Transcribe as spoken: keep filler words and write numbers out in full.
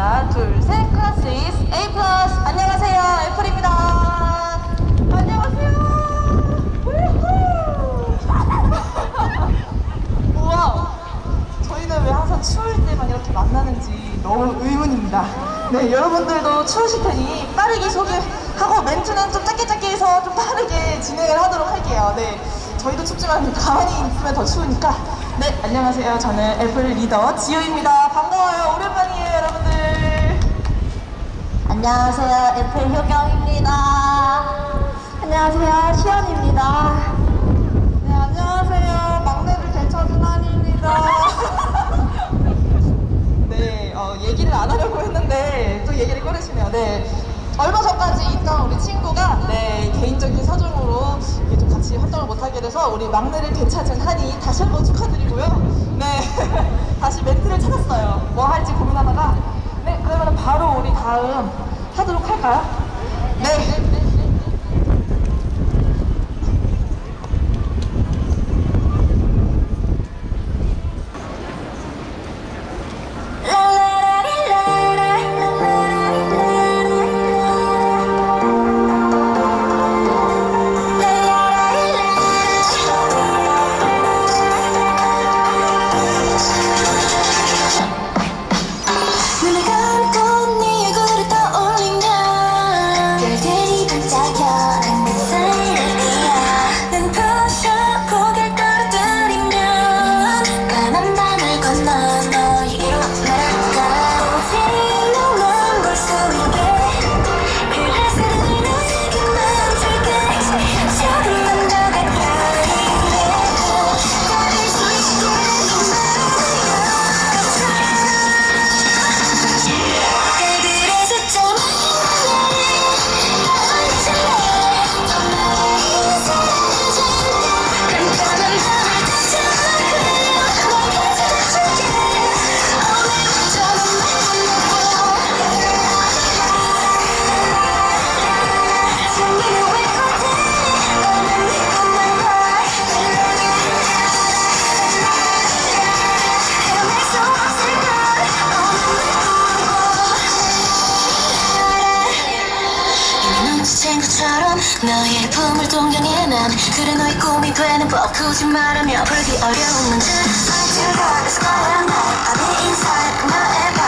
하나, 둘, 셋. 클래스 A 플러스. 안녕하세요, 애플입니다. 안녕하세요. 우와, 저희는 왜 항상 추울 때만 이렇게 만나는지 너무 의문입니다. 네, 여러분들도 추우실 테니 빠르게 소개하고 멘트는 좀 짧게 짧게 해서 좀 빠르게 진행을 하도록 할게요. 네, 저희도 춥지만 가만히 있으면 더 추우니까. 네, 안녕하세요. 저는 애플 리더 지우입니다. 반가워요. 오랜만이에요, 여러분들. 안녕하세요. 애플 효경입니다. 안녕하세요. 시연입니다. 네, 안녕하세요. 막내를 되찾은 한입니다. 네, 어, 얘기를 안 하려고 했는데 또 얘기를 꺼내시네요. 네, 얼마 전까지 있던 우리 친구가 네, 개인적인 사정으로 이렇게 좀 같이 활동을 못하게 돼서 우리 막내를 되찾은 한이 다시 한번 축하드리고요. 네, 다시 멘트를 찾았어요. 뭐 할지 고민하다가 네, 그러면 바로 우리 다음 하도록 할까요? 네. 친구처럼 너의 품을 동경해 난 그래 너의 꿈이 되는 법 거짓말하며 풀기 어려운 문제 I do that, it's all I'm not I'll be inside 너의